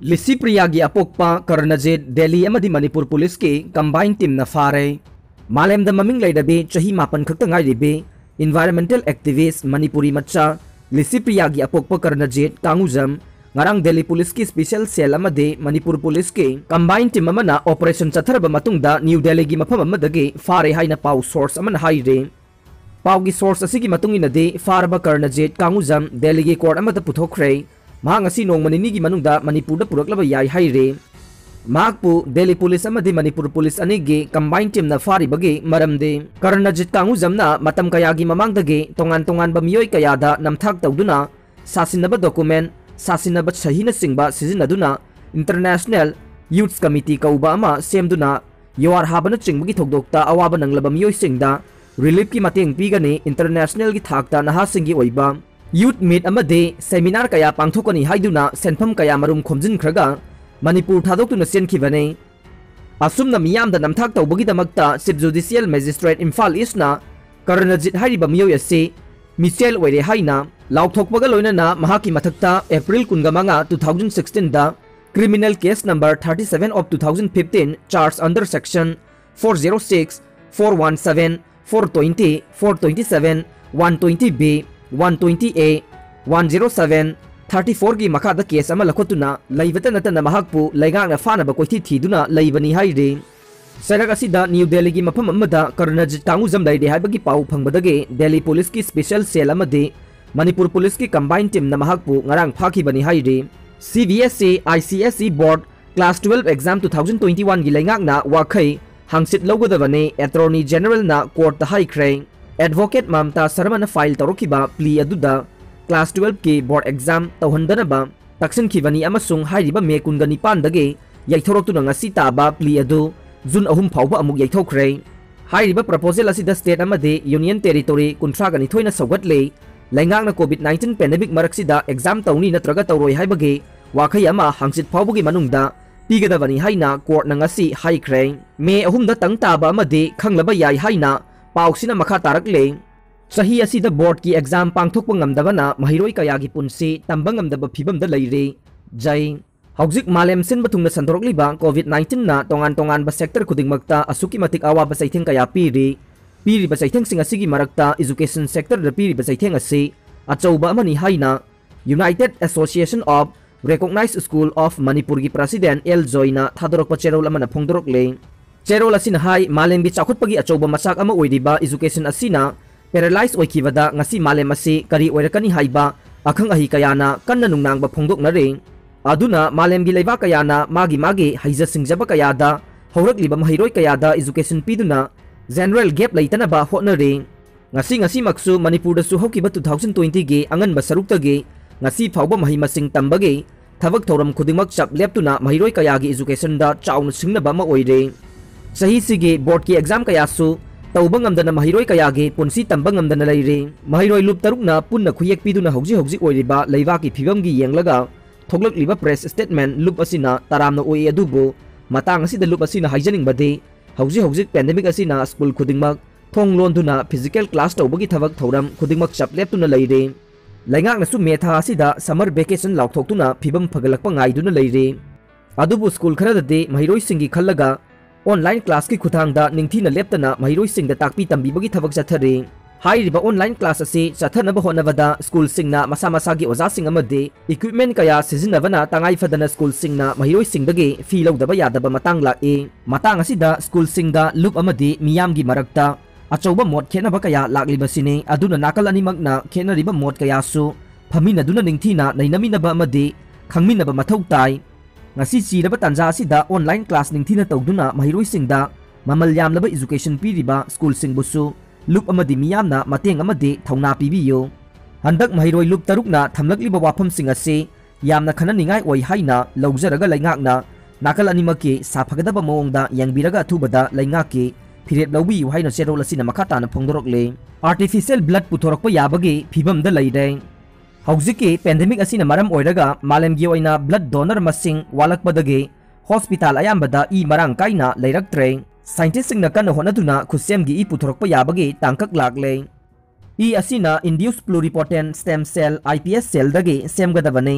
लिसिप्रिया की अपोक्पा कर्णजित दिल्ली अमदी मणिपुर पुलिस की कंबाइन टीम न फारे मालेम द ममिंग लेदबे चही मापन खक्त ngairibe environmental activist मणिपुरी मच्चा लिसिप्रिया की अपोक्पा कर्णजित कांगुजम ngarang दिल्ली पुलिस की स्पेशल सेल अमदे मणिपुर पुलिस के कंबाइन टीम अमना ऑपरेशन चथरब मतुंगदा न्यू दिल्ली की मफम अमदगे फारे हाइना पाउ सोर्स अमन हाइरे पाउ की सोर्स असिगी मतुंगिनदे फारब कर्णजित कांगुजम दिल्ली की कोर्ट अमद पुथोखरे महांगसी नोंगमनिनी की मनुंगदा मणिपुर पुरकलब याई हाइरे महाकपु दिल्ली पुलिस अमदे मणिपुर पुलिस अनेगे कंबाइन टीम न फारिबगे मरमदे कर्णजित कांगुजमना मतम कयागी ममांगदगे तोंगान तोंगानब मियोय कयादा नमथाक तौदुना सासिनब डॉक्यूमेंट सासिनब सहीन सिंगबा सिजिनदुना इंटरनेशनल यूथ कमिटी कौबा अमा सेमदुना योर हाबन चिंगबगी थोकदोक्ता अवाब नंगलब मियोय सिंगदा रिलीफ की मतेंग पीगने इंटरनेशनल की थाकता नहा सिंगी ओइबा यूथ मीट अमदे सेमिनार कया पांगथोकनी हाइदुना सेनफम कया मरुम खोमजिनख्रगा मणिपुर थादोक्तुना सेनखिबने असुमना मियामदा नमथाक तौबगीदमक्ता चीफ जुडिशियल मजिस्ट्रेट इम्फाल ईस्टना कर्णजित हाइरिबा मियोय असे मिचेल ओइरे हाइना लाउथोकपगा लोइनना महाकी मथक्ता अप्रैल 15 2016 दा criminal case number 37 of 2015 charge under section 406 417 420 427 120B 120A 107 34 की मखादा केस अमा लखोतुना लैबत नतन महाकपु लैगांगना फानब कोइथि थीदुना लैबनी हाइरे सरक असिदा न्यू दिल्ली की मफम अमदा कर्णजित कांगुजम लैदे हाइबगी पाउ फंगबदगे दिल्ली पुलिस की स्पेशल सेल अमदे मणिपुर पुलिस की कंबाइन टीम न महाकपु ngarang फाखिबनी हाइरे CBSE ICSE board class 12 exam 2021 की लैगांगना वाखै हांगसित लौगदबने अटॉर्नी जनरल ना कोर्ट हाइख्रे एडवोकेट ममता शर्मा फाइल तौरखिबा प्ली अदुदा क्लास 12 की बोर्ड एग्जाम तौहंदनबा तक्सनखिबनी अमसुंग हाइरिबा मे 19 दगे यैथोरक्तुना ngasi ताबा प्ली अदु जून 3 फाउबा अमुक यैथोख्रे हाइरिबा प्रपोजल असिदा स्टेट अमदे यूनियन टेरिटोरी 32 सौगटले लैंगांगना कोविड-19 पेंडेमिक मरक्सिदा एग्जाम तौनी नत्रगा तौरोय हाइबगे वाखै अमा हांगसित फाउबगी मनुंगदा पीगदबनी हाइना कोर्ट नंगसी हाइख्रे मे 3 दा तंग ताबा अमदे खंगलबा याई हाइना पाउसिना मखा तारकले सही असिदा बोर्ड की एग्जाम पांगथोकपा ngamdabana महिरोय कयागी पुनसी तंबा ngamdaba फिबमदा लैरे जय हौजिक मालेम सिनबा थुंगना संदोरकलिबा कोविड-19 ना तोंगान तोंगान बा सेक्टर खुदिंगमक्ता असुकी मतिक आवाबा सैथेंग कया पीरिबा सैथेंग सिंग असिगी मरक्ता एजुकेशन सेक्टर द पीरिबा सैथेंग असि अचौबा अमनी हाइना united association of recognised school of Manipur की प्रेसिडेंट एल जोइना थादोरकपा चेरोल अमना फोंदोरकले चेरोल असिना हाइ मालेमगी चाखुतपगी अचौबा मचाक अमा ओइरिबा एजुकेशन असिना पैरालाइज ओइखिबदा ngasi मालेम असि करी ओइरकनी हाइबा अखंग अहि कयाना कन्ना नुंगनांगबा फोंदोकनरे अदुना मालेमगी लैबा कयाना मागी हाइजा सिंगजबा कयादा हौरकलिबा महिरोय कयादा एजुकेशन पीदुना जनरल गैप लैतनबा होटनरे ngasi maksu मणिपुर दसु हौकिबा 2020 गे अंगनबा सरुक्तगे ngasi फाउबा महि मसिंग तंबगे थबक थौरम खुदिमक चप लेपतुना महिरोय कयागी एजुकेशन दा चाउन सिंगनबा मा ओइरे सही सिगे बोर्ड की एग्जाम कयासु तौबा ngamdana महिरोय कयागे पुनसी तंबा ngamdana लैरे महिरोय लुप तरुकना पुन्ना खुयेक पीदुना हौजी ओइरिबा लैबा की फिबमगी येंगलगा थोगलकलिबा प्रेस स्टेटमेंट लुप असिना तारामना ओइ अदुबो मतंग असिदा लुप असिना हाइजनिंगबदे हौजी पेंडेमिक असिना स्कूल खुदिंगमक थोंग लोनदुना फिजिकल क्लास तौबगी थबक थौरम खुदिंगमक चपलेपतुना लैरे लैंगांगनासु मेथा असिदा समर वेकेशन लाउथोक्तुना फिबम फगलकपा ngaiduna लैरे अदुबु स्कूल खरददे महिरोय सिंगी खल्लगा ऑनलाइन क्लास की खुथांगदा निंगथीना लेपतना महिरोय सिंगदा ताकपी तंबीबगी थबक चथरे हाइरिबा ऑनलाइन क्लास असे चथनब होनबदा स्कूल सिंगना मसा मसागी ओजा सिंग अमदे इक्विपमेंट कया सिजिनबना तंगाई फदना स्कूल सिंगना महिरोय सिंगदगे फी लौदबा यादबा मतंग लाए मतंग असिदा स्कूल सिंगदा लुप अमदे मियामगी मरक्ता अचौबा मोड खेनबा कया लाक्लिबसिने अदुना नाकल अनिमगना खेनरिबा मोड कयासु फमिनदुना निंगथीना नैनमिनबा अमदे खंगमिनबा मथौ ताई ngasi chiraba tanja asida online class ningthina tawduna महिरोय सिंगदा ममल यामलबा एजुकेशन पीरिबा स्कूल सिंगबुसु लुप अमदि मियामना mateंग अमदे थौना पीबियो हंदक महिरोय लुप तरुकना थमलकलिबा वाफम सिंग असे यामना खननिंगाय ओइ हाइना लौजरगा लैंगाकना नाकल अनिमकी साफगदबा मोंगदा यंगबिरगा अथुबदा लैंगाकी फिरेप लौबियु हाइना चेरोल असिना मखाताना फोंदोरकले आर्टिफिशियल ब्लड पुथोरकपा याबगे फिबमदा लैदे हौजिकी पेंडेमिक असिना मरम ओइरगा मालेमगी ओइना ब्लड डोनर मसिंग वालकपदगे हॉस्पिटल अयामबदा ई मरांग काइना लैरक्त्रे साइंटिस्ट सिंगना कन्न होनदुना खुसेमगी ई पुथोरकपा याबगे तांकक लाक्ले ई असिना induce pluripotent stem cell IPS cell दगे सेमगदबने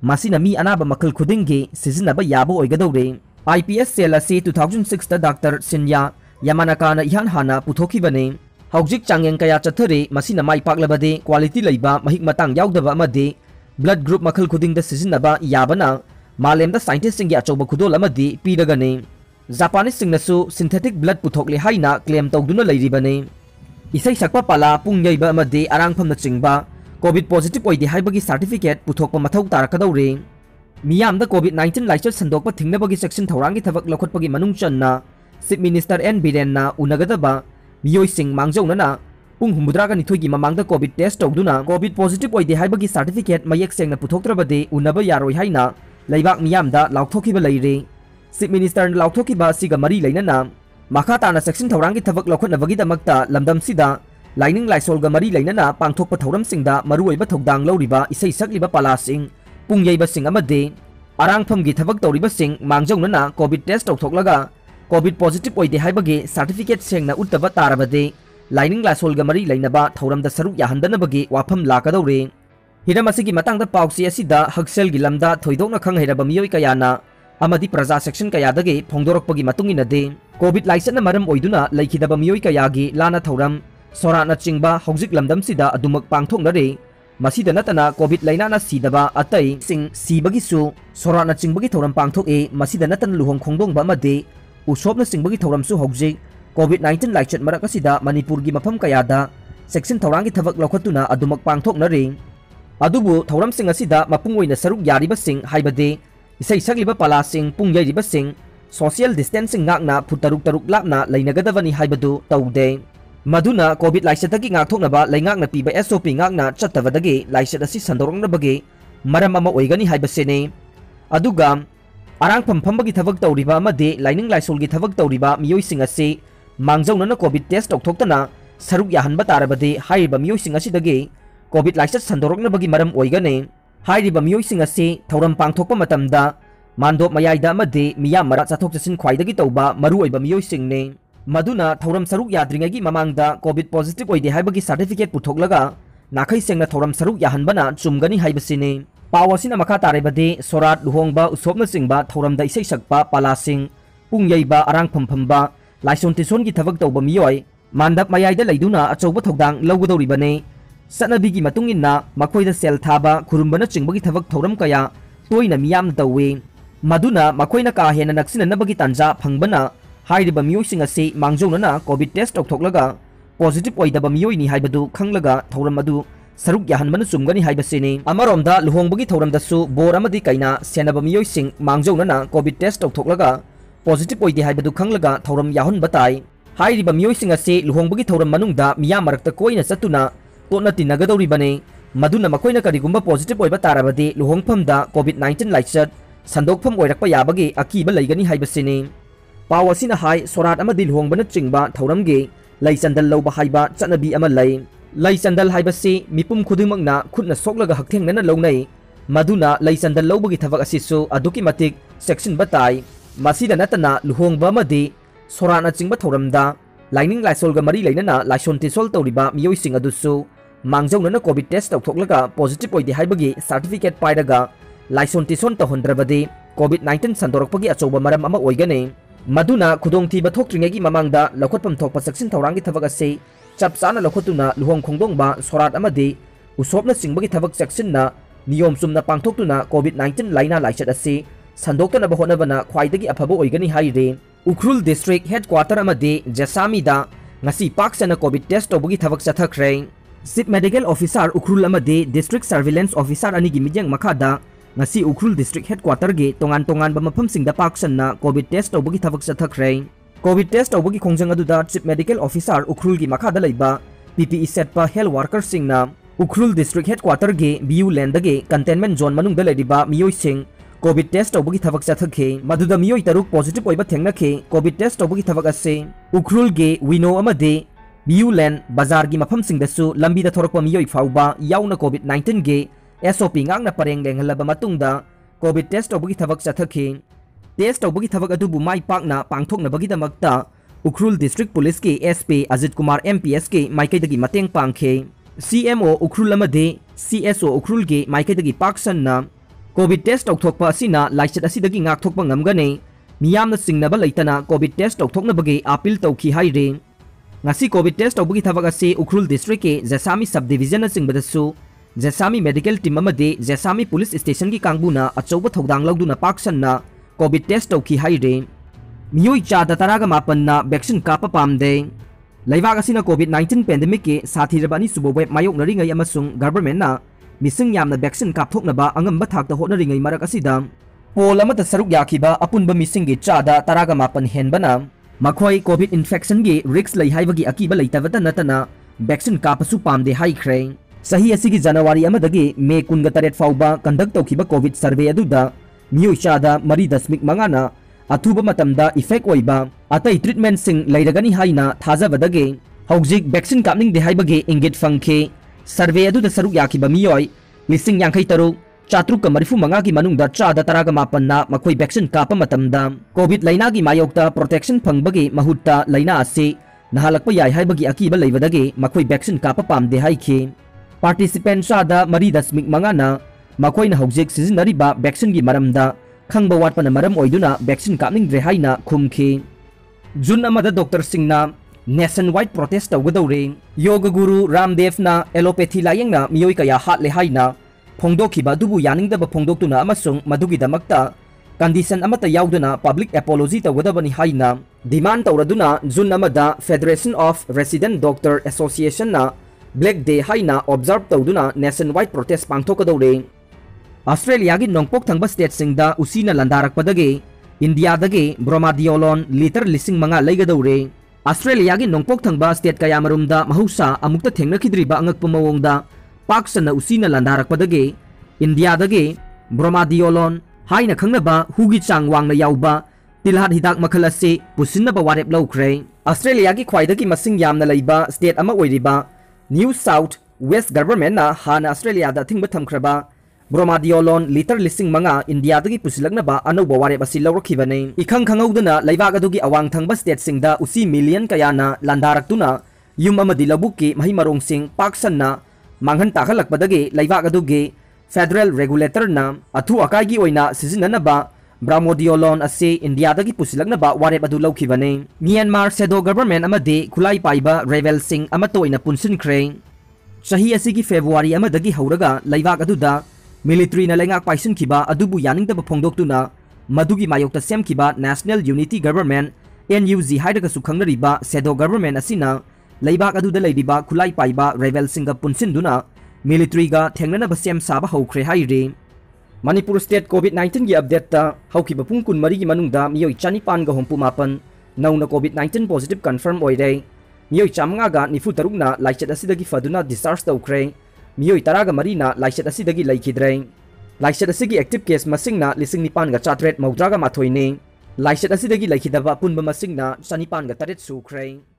masina mi anaba makal khudingi sizinaba yabo oigadore. IPS cell asi 2006 ta Dr. Sinya Yamanaka na ihan hana puthoki bane. Haujik changyang kaya chathare masina mai paklabade quality leiba mahik matang yaudaba amade blood group makal khuding da sizinaba yabana malem da scientist sing ya choba khudol amadi piragane. Japanese singnasu synthetic blood puthokle haina claim tawduna leiribane. Isai sakpa pala pungyaiba amade arangpham na chingba COVID positive oide haibagi certificate puthokpa mathau tarakadawre. Miyamda COVID-19 laichat sandokpa thingnabagi section thaurangi thabak lokhotpagi manung channa Chief Minister N Biren na unagadaba miyoi sing mangjaunana pung humudra ka nithoigi mamangda COVID test tawduna COVID positive oide haibagi certificate mayek sengna puthoktrabade unaba yaroi haina leibak miyamda laukthokiba leire. Chief Minister laukthokiba siga mari leinana makha tana section thaurangi thabak lokhotnabagi damakta lamdam sida Lining Lysol Gamari Lainana Pangthokpa Thauram Singda Maruoiba Thodang Loriba Isai Sakliba Palasing Pungyaiba Sing Amade Arangphamgi Thabak Tawriba Sing Mangjaunana COVID test tawthoklaga COVID positive oide haibagi certificate sengna uttaba tarabade Lining Lysol Gamari Lainaba Thauramda Saruk Yahandanabagi Wapham Lakadawre Hiram asigi matangda pausi asida Haksel gi lamda thoidokna khanghairaba miyoi kayana amadi praja section kayadagi phongdorokpagi matunginade COVID license na maram oiduna laikhidaba miyoi kayagi lana thauram Sorana chingba hojik lamdam sida adumak pangthoknare masida natana COVID lainana sidaba atai sing sibagi su sorana chingbagi thoram pangthok e masida natan luhong khongdongba amade usopna singbagi thoram su hojik COVID-19 laichat marak asida Manipur gi mafam kayada section thorangi thabak lokhatuna adumak pangthoknare adubu thoram sing asida mapungoina saruk yariba sing haibade isai sagliba pala sing pungyai riba sing social distancing ngakna phutaruk taruk lapna leinagadavani haibadu taude Maduna COVID laichatagi ngakthoknaba leingakna piba SOP ngakna chattavadagi laichat asi sandoroknabagi maram ama oigani haibasene aduga arangpham phambagi thabak tawriba amade lining laisolgi thabak tawriba miyoi sing ase mangjaunana COVID test tawthoktana saruk yahanba tarabade haiba miyoi sing asidagi COVID laichat sandoroknabagi maram oigane haiba miyoi sing ase thauram pangthokpa matamda mandop mayaida amade miyam mara chathok chasin khwaidagi tawba maru oiba miyoi singne Maduna Thauram Saruk Yadringagi Mamangda COVID positive oide haibagi certificate puthoklaga nakhai sengna Thauram Saruk yahanbana chumgani haibasine pawasina makha tarebade sorat luhongba usopna singba Thauramda isai sakpa palasing pungyaiba arangpham phamba laison tison gi thabak tawba miyoi mandap mayaida leiduna achouba thodang lawgadoribane sanabigi matunginna makhoida sel thaba khurumbana chingbagi thabak Thauram kaya toina miyam tawe maduna makhoina ka hena naksina nabagi tanja phangbana Hairiba miyoi sing ase mangjaunana COVID test tawthoklaga positive oidaba miyoi ni haibadu khanglaga thauram adu saruk yahanbana chumgani haibasene amaromda luhongbagi thauramdasu bor amadi kaina senaba miyoi sing mangjaunana COVID test tawthoklaga positive oide haibadu khanglaga thauram yahunba tai hairiba miyoi sing ase luhongbagi thauram manungda miya marakta koina chatuna totna tinagadoribane maduna makoina karigumba positive oiba tarabade luhongphamda COVID-19 laichat sandokpham oirakpa yabagi akiba leigani haibasene Pawasina hai sorat amadi luhongbana chingba thauramge laisandal lawba haiba chanabi ama laisandal haibase mipum khudimangna khutna soklaga hakthengna lawnai maduna laisandal lawbagi thabak asisu aduki matik section batai masida natana luhongba amadi sorana chingba thauramda lining laisolga mari leinana laison tisol tawriba miyoi sing adusu mangjaunana COVID test tawthoklaga positive oide haibagi certificate pairaga laison tison tahondrabade COVID-19 sandorokpagi achouba maram ama oigane Maduna khudong thiba thoktringegi mamangda lokhotpam thokpa section thaurangi thabak ase chapchana lokhotuna luhong khongdongba sorat amade usopna singbagi thabak section na niyom sumna pangthoktuna COVID-19 laina laichat ase sandoktana bahonabana khwaidagi afaba oigani haire Ukhrul district headquarter amade Jasami da ngasi paksana COVID test tobagi thabak chathakre Chief medical officer Ukhrul amade district surveillance officer anigi mijang makhada ngasi Ukhrul district headquarter ge tongan ba mafam singda paksanna COVID test tawbagi thabak chathakre COVID test tawbagi khongjang aduda chief medical officer Ukhrul gi makhada leiba PPE setpa health worker singna Ukhrul district headquarter ge BU land ge containment zone manungda leiba miyoi sing COVID test tawbagi thabak chathakhe maduda miyoi taruk positive oiba thengnakhe COVID test tawbagi thabak ase Ukhrul ge wino amade BU land bazar gi mafam singdasu lambi da thorakpa miyoi fauba yauna COVID-19 ge SOP ngakna pareng lenghalaba matungda COVID test tawbagi thabak chathakhe test tawbagi thabak adubu mai pakna pangthoknabagi damakta Ukhrul district police ke SP Ajit Kumar MPS ke maikaidagi mateng pangkhe CMO Ukhrul amade CSO Ukhrul ge maikaidagi paksanna covid test तौथोकपा असिना लाइचत असिदगी ngakthokpa ngamgane miyamna singnaba leitana covid test तौथोकनबगे appeal तौखी हाइरे ngasi covid test तौबगी थबक असे उखरुल डिस्ट्रिक्ट के जेसामी सब डिवीजन सिंगबदसु जेसामी मेडिकल टीम अमदे जेसामी पुलिस स्टेशन की कांगबुना अचौब थौदांग लौदुना पाक्सन्ना कोविड टेस्ट तौखी हाइरे मियोई चादा तरागा मापन्ना वैक्सीन कापा पामदे लेबाग असिना कोविड 19 पेंडेमिक के साथीरबानी सुबो वेब मायोकनरिंगै अमसुंग गवर्नमेंटना मिसिंग यामना वैक्सीन कापथोकनबा अंगंबा थाकता होटनरिंगै मरक असिदा पोल अमत सरुक याखिबा अपुनबा मिसिंग गे चादा तरागा मापन हेनबना मखोई कोविड इन्फेक्शन गे रिस्क लै हाइबगी अकीबा लैतबता नतना वैक्सीन कापसु पामदे हाइख्रे सही असिगी जनवरी अमदगी मे 28 फाउबा कंडक्ट तौखिबा कोविड सर्वे अदुदा मियोई चादा 3.5 अथुबा मतमदा इफेक्ट ओइबा अतै ट्रीटमेंट सिंग लैरगनी हाइना थाजबदगे हौजिक वैक्सीन कापनिंग दे हाइबगे इंगित फंखे सर्वे अदुदा सरुक याखिबा मियोई 53,435 की मनुंगदा चादा तरागा मापन्ना मखोई वैक्सीन कापा मतमदा कोविड लैना की मायोक्ता प्रोटेक्शन फंगबगे महुत्ता लैना असे नहालकपा याय हाइबगी अकीबा लैबदगे मखोई वैक्सीन कापा पामदे हाइखे पार्टिसिपेंट चादा 3.5 ना मखोइना हौजिक सिजिनरिबा वैक्सीन की मरमदा खंगबा वाटपना मरम ओइदुना वैक्सीन कापनिंग्रे हाइना खुमखे जून अमदा डॉक्टर सिंगना नेशन वाइड प्रोटेस्ट तौगदौरे योग गुरु रामदेवना एलोपैथी लायंगना मियोई कया हाटले हाइना फोंदोखिबा दुबु यानिंगदबा फोंदोक्तुना अमसुंग मदुगिदमक्ता कंडीशन अमता याउदुना पब्लिक एपोलॉजी तौगदबनी हाइना डिमांड तौरदुना जून अमदा federation of resident doctor association ना ब्लैक डे हाइना ऑब्जर्व तौदुना नेशन वाइड प्रोटेस्ट पांगथोकदौरे ऑस्ट्रेलिया की नोंगपोक थंगबा स्टेट सिंगदा उसीना लंदारकपदगे इंडिया दगे ब्रोमाडियोलोन लीटर 5,000 लैगदौरे ऑस्ट्रेलिया की नोंगपोक थंगबा स्टेट कयामरुमदा महौसा अमुक्ता थेंगनखिद्रिबा अंगकपा मवोंगदा पाक्सना उसीना लंदारकपदगे इंडिया दगे ब्रोमाडियोलोन हाइना खंगनबा हुगी चांग वांगना याउबा तिलहाट हिदाक मखल असे पुसिनबा वारेप लौख्रे ऑस्ट्रेलिया की ख्वाइदगी मसिंग यामना लैबा स्टेट अमा ओइरिबा न्यू साउथ वेस्ट गवर्नमेंट ना हाना ऑस्ट्रेलिया दा थिंगबा थमख्रबा ब्रोमाडियोलोन लीटर 5,000 इंडिया दगी पुसिलगनबा अनौबा वारेप असि लौरखिबने इखंग खंगौदना लैबाग अदुगी अवांग थंगबा स्टेट सिंगदा उसी मिलियन कयाना लंदारक्तुना युम अमदि लबुक्की महि मरोंगसिंग पाक्सन्ना मांगहन ताखलकपदगे लैबाग अदुगी फेडरल रेगुलेटर ना अथु अकाइगी ओइना सिजिननबा ब्रोमाडियोलोन असे इंडिया दगी पुसिलगनबा वारेप अदु लौखिबने म्यांमार सेडो गवर्नमेंट अमदे खुलाई पाइबा रेवेल सिंग अमतोइना पुनसिनख्रे चही असिगी फेब्रुवारी अमदगी हौरगा लैबाग अदुदा मिलिट्री ना लेंगाक पाइसनखिबा अदुबु यानिंगदबा फोंदोक्तुना मदुगी मायोक्ता सेमखिबा नेशनल यूनिटी गवर्नमेंट NUG हाइदगसु खंगनरिबा सेडो गवर्नमेंट असिना लैबाक अदुदा लैरिबा खुलाई पाइबा रेवेल सिंगा पुनसिनदुना मिलिट्रीगा थेंगननबा सेम साबा हौख्रे हाइरे मणिपुर स्टेट कोविड 19 की अपडेट ता हौखिबा पुंग 20 की मनुंगदा मियोई 459 नौना कोविड 19 पॉजिटिव कंफर्म ओइरे मियोई 593 ना लाइचत असिदगी फदुना डिस्चार्ज तौख्रे मियोई 13 ना लाइचत असिदगी लैखिद्रे लाइचत असिगी एक्टिव केस मसिंगना 9,900 मौद्रागा माथोइने लाइचत असिदगी लैखिदबा पुनबा मसिंगना 9,908 सुख्रे।